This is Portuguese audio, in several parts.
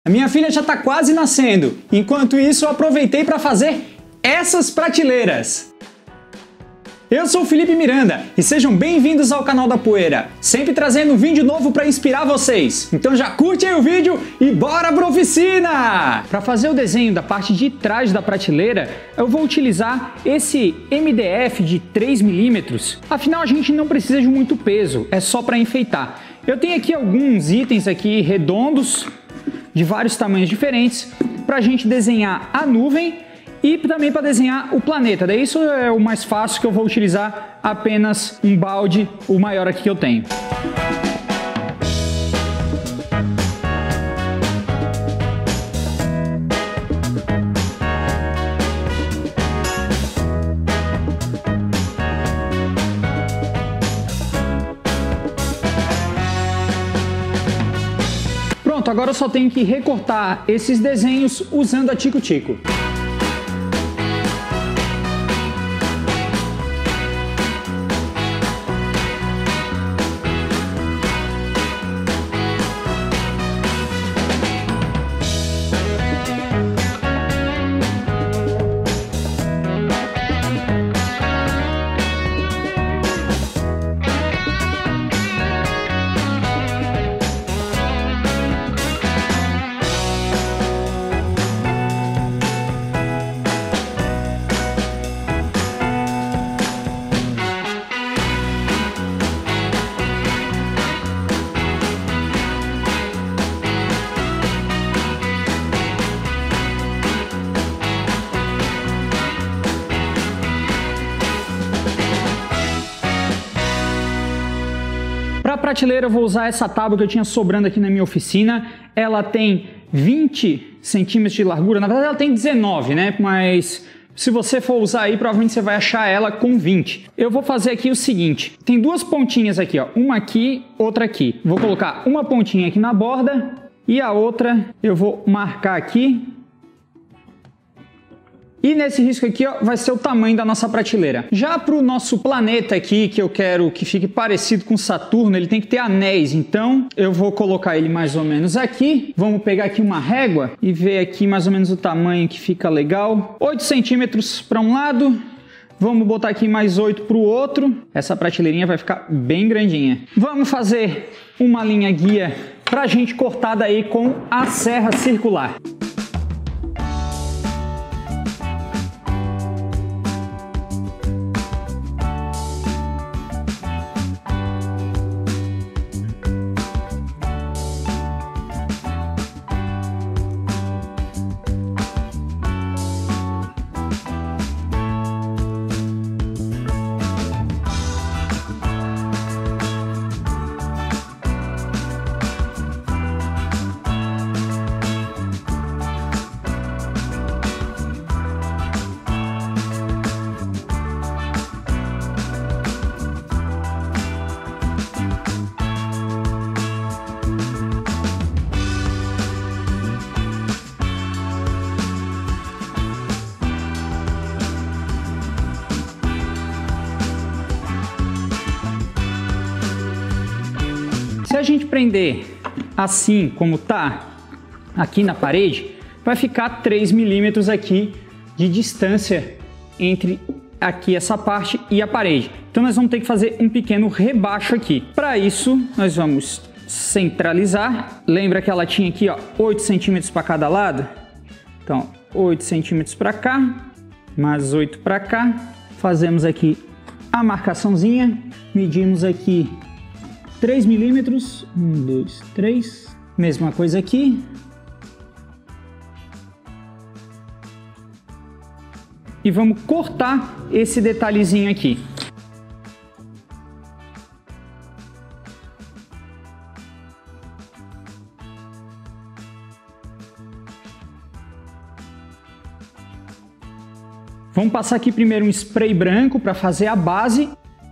A minha filha já está quase nascendo. Enquanto isso, eu aproveitei para fazer essas prateleiras. Eu sou o Felipe Miranda e sejam bem-vindos ao canal da Poeira, sempre trazendo um vídeo novo para inspirar vocês. Então já curte aí o vídeo e bora pra oficina! Para fazer o desenho da parte de trás da prateleira, eu vou utilizar esse MDF de 3 mm. Afinal, a gente não precisa de muito peso, é só para enfeitar. Eu tenho aqui alguns itens aqui redondos, de vários tamanhos diferentes, para a gente desenhar a nuvem e também para desenhar o planeta. Daí isso é o mais fácil, que eu vou utilizar apenas um balde, o maior aqui que eu tenho. Pronto, agora eu só tenho que recortar esses desenhos usando a Tico-Tico. Para a prateleira eu vou usar essa tábua que eu tinha sobrando aqui na minha oficina. Ela tem 20 centímetros de largura, na verdade ela tem 19, né? Mas se você for usar aí, provavelmente você vai achar ela com 20. Eu vou fazer aqui o seguinte, tem duas pontinhas aqui, ó, uma aqui, outra aqui. Vou colocar uma pontinha aqui na borda e a outra eu vou marcar aqui. E nesse risco aqui, ó, vai ser o tamanho da nossa prateleira. Já para o nosso planeta aqui, que eu quero que fique parecido com Saturno, ele tem que ter anéis. Então, eu vou colocar ele mais ou menos aqui. Vamos pegar aqui uma régua e ver aqui mais ou menos o tamanho que fica legal. 8 centímetros para um lado. Vamos botar aqui mais 8 para o outro. Essa prateleirinha vai ficar bem grandinha. Vamos fazer uma linha guia para a gente cortar daí com a serra circular. Se a gente prender assim como tá aqui na parede, vai ficar 3 milímetros aqui de distância entre aqui essa parte e a parede. Então nós vamos ter que fazer um pequeno rebaixo aqui. Para isso, nós vamos centralizar. Lembra que ela tinha aqui, ó, 8 centímetros para cada lado? Então, 8 centímetros para cá, mais 8 para cá. Fazemos aqui a marcaçãozinha, medimos aqui 3 milímetros, 1, 2, 3, mesma coisa aqui. E vamos cortar esse detalhezinho aqui. Vamos passar aqui primeiro um spray branco para fazer a base.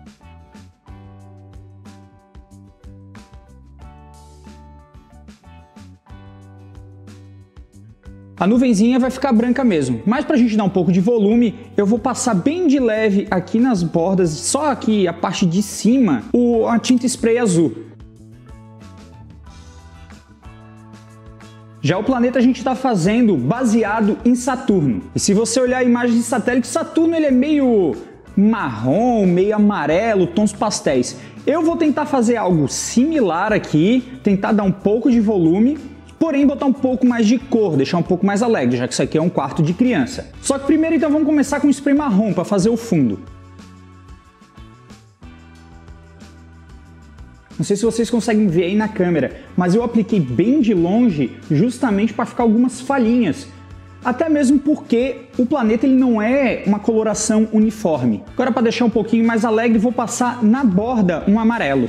A nuvenzinha vai ficar branca mesmo, mas para a gente dar um pouco de volume, eu vou passar bem de leve aqui nas bordas, só aqui a parte de cima, a tinta spray azul. Já o planeta a gente está fazendo baseado em Saturno. E se você olhar a imagem de satélite, Saturno ele é meio marrom, meio amarelo, tons pastéis. Eu vou tentar fazer algo similar aqui, tentar dar um pouco de volume, porém botar um pouco mais de cor, deixar um pouco mais alegre, já que isso aqui é um quarto de criança. Só que primeiro então vamos começar com spray marrom para fazer o fundo. Não sei se vocês conseguem ver aí na câmera, mas eu apliquei bem de longe justamente para ficar algumas falhinhas. Até mesmo porque o planeta ele não é uma coloração uniforme. Agora, para deixar um pouquinho mais alegre, vou passar na borda um amarelo.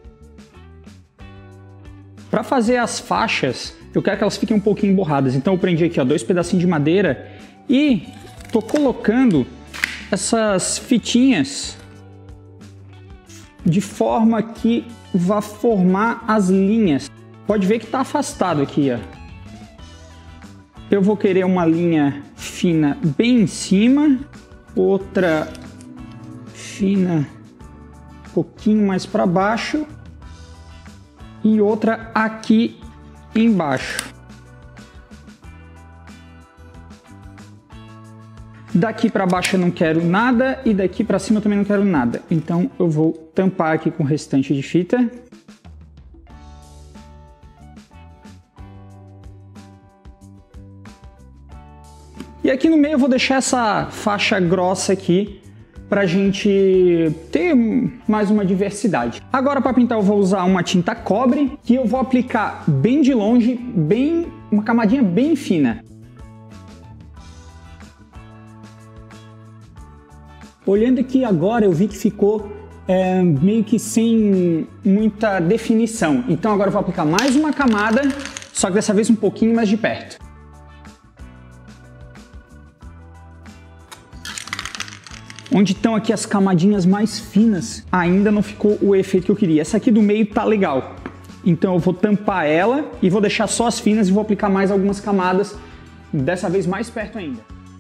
Para fazer as faixas, eu quero que elas fiquem um pouquinho borradas. Então eu prendi aqui 2 pedacinhos de madeira e tô colocando essas fitinhas de forma que vá formar as linhas. Pode ver que está afastado aqui, ó. Eu vou querer uma linha fina bem em cima, outra fina um pouquinho mais para baixo e outra aqui embaixo. Daqui para baixo eu não quero nada e daqui para cima eu também não quero nada. Então eu vou tampar aqui com o restante de fita. E aqui no meio eu vou deixar essa faixa grossa aqui pra gente ter mais uma diversidade. Agora para pintar eu vou usar uma tinta cobre que eu vou aplicar bem de longe, uma camadinha bem fina. Olhando aqui agora eu vi que ficou meio que sem muita definição. Então agora eu vou aplicar mais uma camada, só que dessa vez um pouquinho mais de perto. Onde estão aqui as camadinhas mais finas, ainda não ficou o efeito que eu queria. Essa aqui do meio tá legal. Então eu vou tampar ela e vou deixar só as finas e vou aplicar mais algumas camadas, dessa vez mais perto ainda.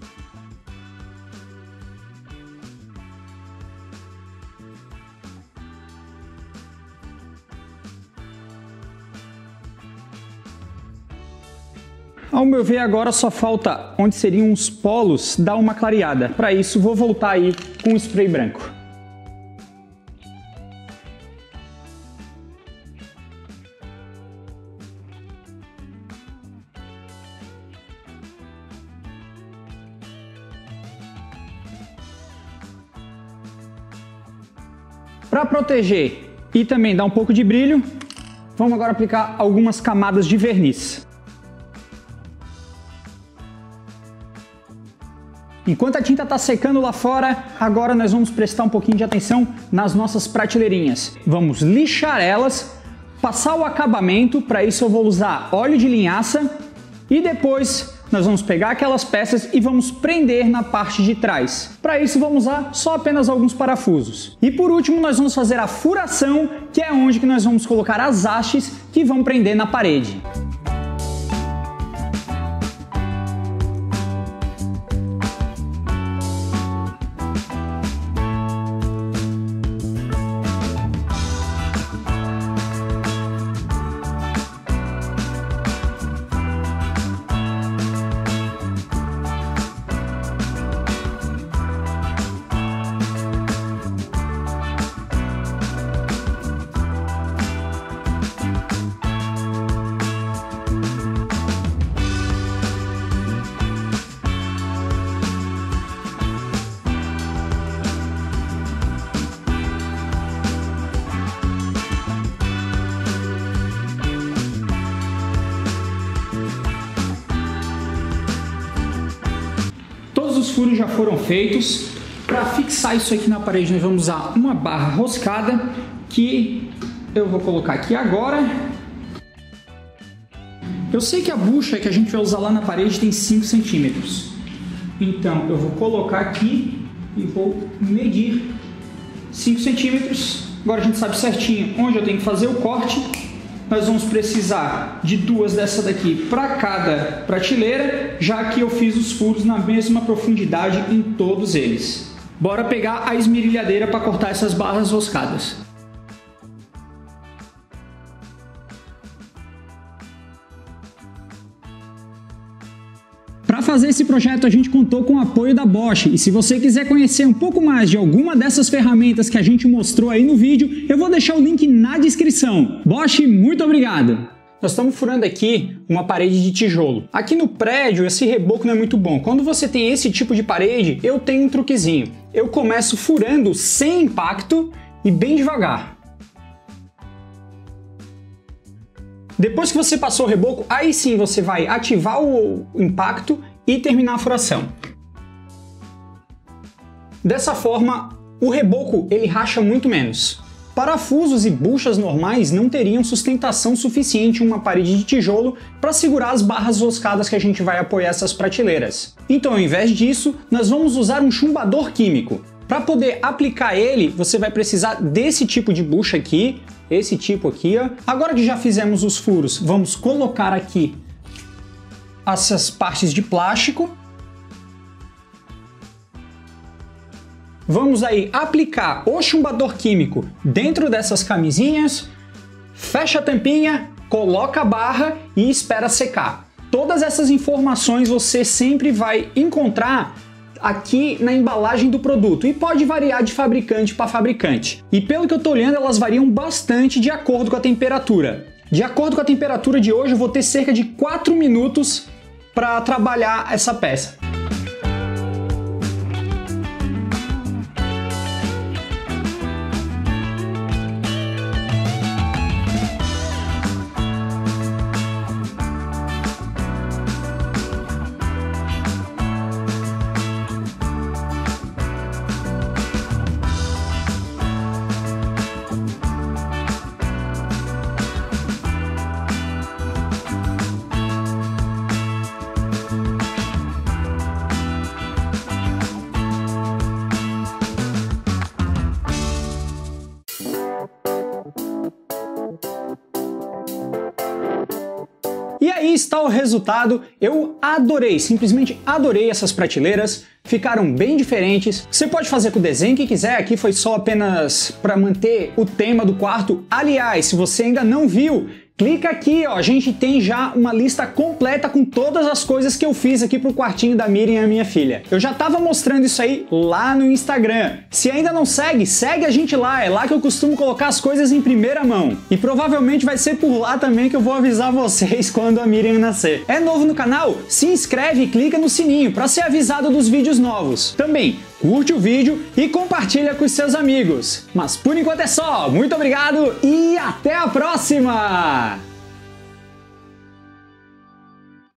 Ao meu ver, agora só falta onde seriam os polos dar uma clareada. Para isso, vou voltar aí com o spray branco. Para proteger e também dar um pouco de brilho, vamos agora aplicar algumas camadas de verniz. Enquanto a tinta está secando lá fora, agora nós vamos prestar um pouquinho de atenção nas nossas prateleirinhas. Vamos lixar elas, passar o acabamento, para isso eu vou usar óleo de linhaça e depois nós vamos pegar aquelas peças e vamos prender na parte de trás. Para isso vamos usar só apenas alguns parafusos. E por último nós vamos fazer a furação, que é onde que nós vamos colocar as hastes que vão prender na parede. Os furos já foram feitos. Para fixar isso aqui na parede nós vamos usar uma barra roscada que eu vou colocar aqui agora. Eu sei que a bucha que a gente vai usar lá na parede tem 5 centímetros, então eu vou colocar aqui e vou medir 5 centímetros. Agora a gente sabe certinho onde eu tenho que fazer o corte. Nós vamos precisar de 2 dessa daqui para cada prateleira, já que eu fiz os furos na mesma profundidade em todos eles. Bora pegar a esmerilhadeira para cortar essas barras roscadas. Para fazer esse projeto a gente contou com o apoio da Bosch e se você quiser conhecer um pouco mais de alguma dessas ferramentas que a gente mostrou aí no vídeo, eu vou deixar o link na descrição. Bosch, muito obrigado! Nós estamos furando aqui uma parede de tijolo. Aqui no prédio esse reboco não é muito bom. Quando você tem esse tipo de parede, eu tenho um truquezinho. Eu começo furando sem impacto e bem devagar. Depois que você passou o reboco, aí sim você vai ativar o impacto e terminar a furação. Dessa forma, o reboco ele racha muito menos. Parafusos e buchas normais não teriam sustentação suficiente em uma parede de tijolo para segurar as barras roscadas que a gente vai apoiar essas prateleiras. Então, ao invés disso, nós vamos usar um chumbador químico. Para poder aplicar ele, você vai precisar desse tipo de bucha aqui, esse tipo aqui, ó. Agora que já fizemos os furos, vamos colocar aqui essas partes de plástico. Vamos aí aplicar o chumbador químico dentro dessas camisinhas, fecha a tampinha, coloca a barra e espera secar. Todas essas informações você sempre vai encontrar aqui na embalagem do produto e pode variar de fabricante para fabricante. E pelo que eu estou olhando, elas variam bastante de acordo com a temperatura. De acordo com a temperatura de hoje, eu vou ter cerca de 4 minutos para trabalhar essa peça. E aí está o resultado. Eu adorei, simplesmente adorei essas prateleiras. Ficaram bem diferentes. Você pode fazer com o desenho que quiser, aqui foi só apenas para manter o tema do quarto. Aliás, se você ainda não viu, clica aqui, ó, a gente tem já uma lista completa com todas as coisas que eu fiz aqui pro quartinho da Miriam, a minha filha. Eu já tava mostrando isso aí lá no Instagram. Se ainda não segue, segue a gente lá, é lá que eu costumo colocar as coisas em primeira mão. E provavelmente vai ser por lá também que eu vou avisar vocês quando a Miriam nascer. É novo no canal? Se inscreve e clica no sininho para ser avisado dos vídeos novos. Também curte o vídeo e compartilha com os seus amigos. Mas por enquanto é só, muito obrigado e até a próxima!